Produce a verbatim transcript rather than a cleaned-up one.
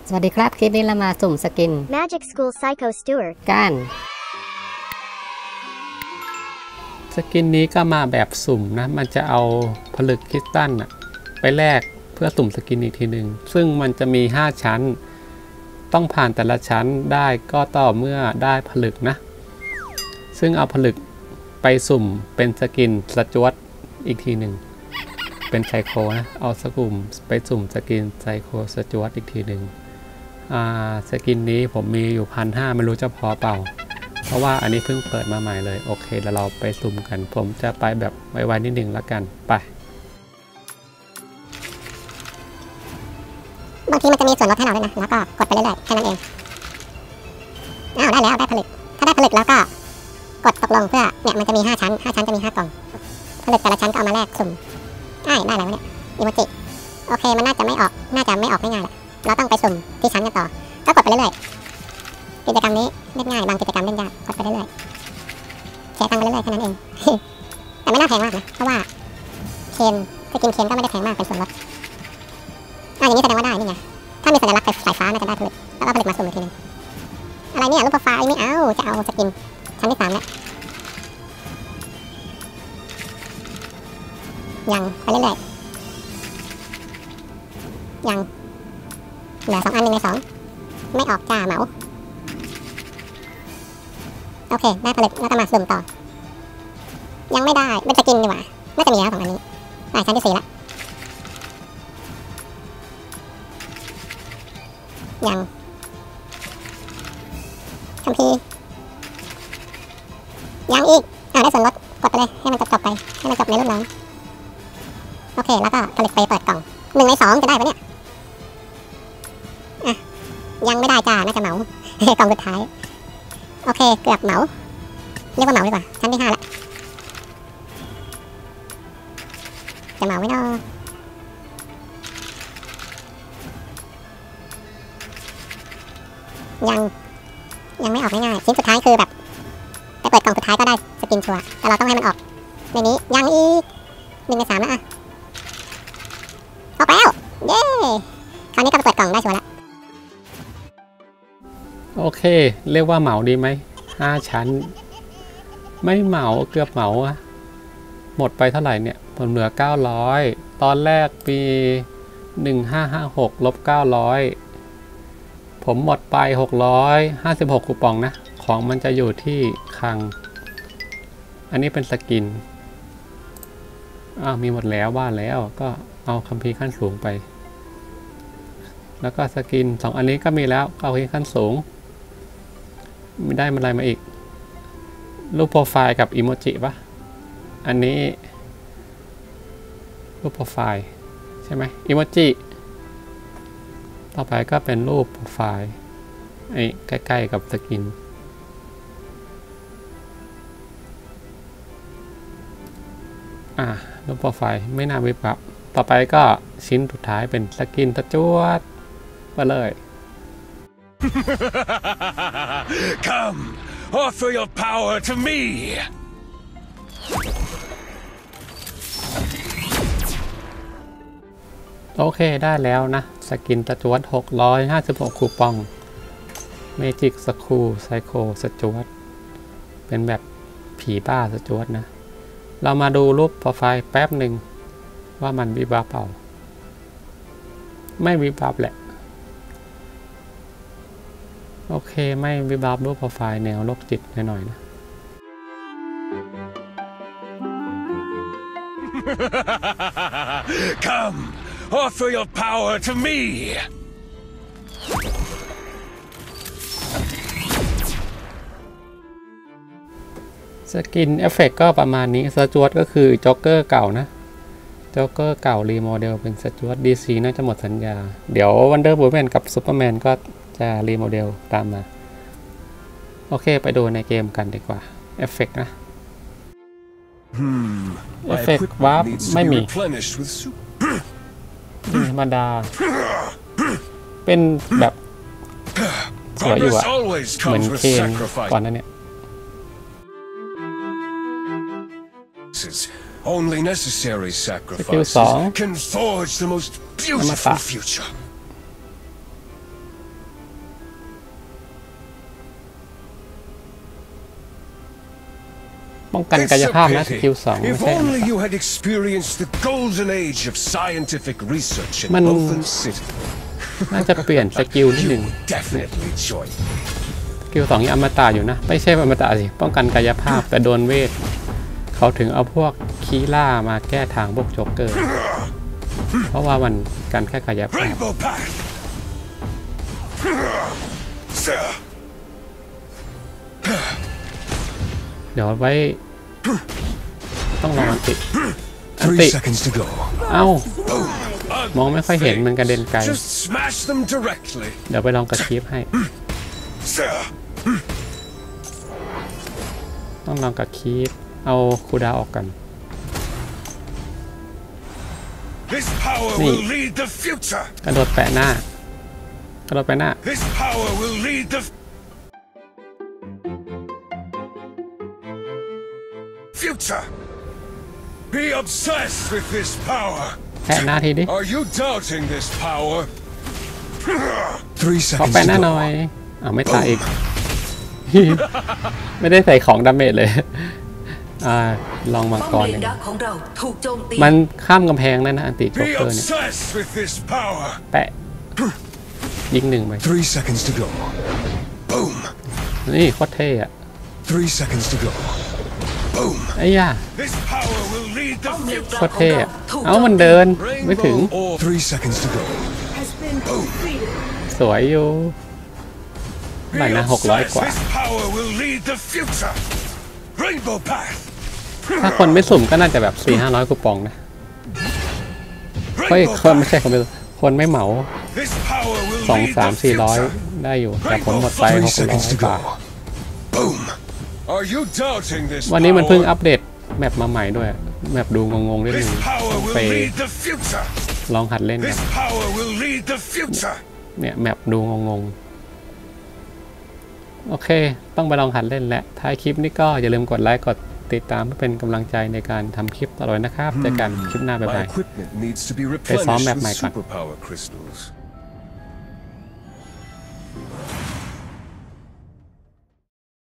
สวัสดีครับคลิปนี้เรามาสุ่มสกิน Magic School Psycho Stewart กันสกินนี้ก็มาแบบสุ่มนะมันจะเอาผลึกคริสตัลไปแลกเพื่อสุ่มสกินอีกทีหนึ่งซึ่งมันจะมีห้าชั้นต้องผ่านแต่ละชั้นได้ก็ต่อเมื่อได้ผลึกนะซึ่งเอาผลึกไปสุ่มเป็นสกินสจวตอีกทีหนึ่งเป็นไซโคนะเอาสกุมไปสุ่มสกินไซโคสจวตอีกทีหนึ่งอ่าสกินนี้ผมมีอยู่พันห้าไม่รู้จะพอเปล่าเพราะว่าอันนี้เพิ่งเปิดมาใหม่เลยโอเคแล้วเราไปสุ่มกันผมจะไปแบบไวๆนิดหนึ่งแล้วกันไปบางทีมันจะมีส่วนลดให้เราด้วยนะแล้วก็กดไปเรื่อยๆแค่นั้นเองอ้าวได้แล้วได้ผลึกถ้าได้ผลึกแล้วก็กดตกลงเพื่อเนี่ยมันจะมีห้าชั้นห้าชั้นจะมีห้ากล่องผลึกแต่ละชั้นก็เอามาแลกสุ่มได้ได้อะไรวะเนี่ยอีโมจิโอเคมันน่าจะไม่ออกน่าจะไม่ออกง่ายๆแหละเราต้องไปสุ่มที่ชั้นกันต่อก็กดไปเรื่อยๆกิจกรรมนี้เล่นง่ายบางกิจกรรมเล่นยากกดไปเรื่อยๆเสียตังค์ไปเรื่อยๆแค่นั้นเอง แต่ไม่น่าแพงมากนะเพราะว่าเคนสกินเคนก็ไม่ได้แพงมากเป็นส่วนลดอ่ะอย่างนี้แสดงว่าได้นี่ไงถ้ามีสัญลักษณ์สายฟ้าน่าจะได้ผลึกแล้วก็ผลึกมาสุ่มอีกทีนึงอะไรเนี่ยรูปโปรไฟล์ไม่เอาจะเอาสกินชั้นที่สามแล้วยังไปเรื่อยๆยังเหลือสองอันหนึ่งในสองไม่ออกจ้าเหมาโอเคได้ผลึกแล้วก็มาสุ่มต่อยังไม่ได้เป็นสกินดีกว่าน่าจะมีแล้วสองอันนี้ได้ชั้นที่สี่แล้วยังคัมภีร์ยังอีกอ่าได้ส่วนลดกดไปเลยให้มันจบจบไปให้มันจบในรุ่นน้องโอเคแล้วก็ผลิตไปเปิดกล่องหนึ่งในสองจะได้ปะเนี่ยอ่ะยังไม่ได้จ้าน่าจะเหมากล่องสุดท้ายโอเคเกือบเหมาเรียกว่าเหมาดีกว่าชั้นที่ห้าแล้วจะเหมาไม่ได้ยังยังไม่ออกง่ายๆชิ้นสุดท้ายคือแบบไปเปิดกล่องสุดท้ายก็ได้สกินชัวร์แต่เราต้องให้มันออกในนี้ยังอีกหนึ่งในสามแล้วอ่ะออกแล้วเย้คราวนี้ก็ไปเปิดกล่องได้ชัวร์แล้วโอเคเรียกว่าเหมาดีไหมห้าชั้นไม่เหมาเกือบเหมาอะหมดไปเท่าไหร่เนี่ยผมเหลือเก้าร้อยตอนแรกปีหนึ่งห้าห้าหกลบเก้าร้อยผมหมดไปหกร้อยห้าสิบหกคูปองนะของมันจะอยู่ที่คลังอันนี้เป็นสกินอ้าวมีหมดแล้วบ้านแล้วก็เอาคัมภีร์ขั้นสูงไปแล้วก็สกินสองอันนี้ก็มีแล้วเอาคัมภีร์ขั้นสูงไม่ได้อะไรมาอีกรูปโปรไฟล์กับอีโมจิปะอันนี้รูปโปรไฟล์ใช่ไหมอีโมจิต่อไปก็เป็นรูปโปรไฟล์ไอ้ใกล้ๆกับสกินอ่ารูปโปรไฟล์ไม่น่าวิบวับต่อไปก็ชิ้นสุดท้ายเป็นสกินตะจวดมาเลย Come, offer your power to me. โอเคได้แล้วนะสกินตะจวดหกร้อยห้าสิบหกคูปองเมจิกสคูไซโคสจวดเป็นแบบผีบ้าสจวดนะเรามาดูรูปโปรไฟล์แป๊บหนึ่งว่ามันวิบวับเปล่าไม่วิบวับแหละโอเคไม่วิบวับรูปโปรไฟล์แนวโรคจิตหน่อยๆนะ Come, offer your power to me. สกินเอฟเฟกก็ประมาณนี้สจวตก็คือจ็อกเกอร์เก่านะจ็อกเกอร์เก่ารีโมเดลเป็นสจวต ดี ซี น่าจะหมดสัญญาเดี๋ยววันเดอร์วูแมนกับซูเปอร์แมนก็จะรีโมเดลตามมาโอเคไปดูในเกมกันดีกว่าเอฟเฟกนะเอฟเฟกวาร์ปไม่มีธรรมดาเป็นแบบสวยอยู่อะเหมือนเคนก่อนนั้นเนี่ย Only necessary sacrifices can forge the most beautiful future. ป้องกันกายภาพนะสกิลสองไม่ If ใช่ only you had experienced the golden age of scientific research in มัน Bothan City. น่าจะเปลี่ยนสกิลนิดหนึ่ง Definitely join. สกิลสองยังอมตะอยู่นะ ไม่ใช่อมตะสิป้องกันกายภาพแต่โดนเวทเขาถึงเอาพวกคีล่ามาแก้ทางพวกโจ๊กเกอร์ เพราะว่ามันกันแค่กายภาพ Rainbow Path. เดี๋ยวไว้ต้องลองอันติอัน Three ติ seconds to go. เอ้ามองไม่ค่อยเห็นมันกระเด็นไกล Just smash them directly. เดี๋ยวไปลองกระชีพให้ ต้องลองกระชีพเอาคูดาวออกกัน This power will lead the future. กระโดดแปะหน้ากระโดดแปะหน้า This power will lead the future. Be obsessed with this power. แปะหน้าทีดิ Are you doubting this power? Three ขอ seconds แปะหน้า to หน่อย go. อ้าวไม่ตายอีก ไม่ได้ใส่ของดาเมจเลย อ่าลองมังกรเนี่ยของเราถูกโจมตีมันข้ามกำแพงได้นะอันติโจ๊ก Be เกอร์เนี่ย obsessed with this power. แปะยิงหนึ่งไป Three seconds to go. Boom. นี่โคตรเท่อะ Three seconds to go. Boom. ไอ้ย่า This power will lead the โค future. ตรเท่อะเอ้ามันเดินไม่ถึง Rainbow orb. Three seconds to go. สวยอยู่หน่อย Be นะหกร้อย obsessed. กว่า This power will lead the future. Rainbow Path. ถ้าคนไม่สุ่มก็น่าจะแบบสี่ห้าร้อยคูปองนะเฮ้ย Rainbow คนไม่ Path. ใช่คนไม่คนไม่เหมา This power will สอง lead สาม the สี่ร้อย future. ได้อยู่แต่ผมหมดไปห Three กร้อย seconds to บา go. ท Boom. Are you doubting this วันนี้มันเพิ่ง power? อัปเดตแมปมาใหม่ด้วยแมปดูงงๆนิดนึ This ง power ไป will lead the future. ลองหัดเล่นกัน This power will lead the future. เนี่ยแมปดูงงๆโอเค ต้องไปลองหัดเล่นแหละท้ายคลิปนี้ก็อย่าลืมกดไลค์กดติดตามเพื่อเป็นกำลังใจในการทำคลิปต่อไปนะครับเจอกันคลิปหน้าบ๊าย My บาย equipment needs to be Hey, Sam, replenished map with mic on. superpower crystals.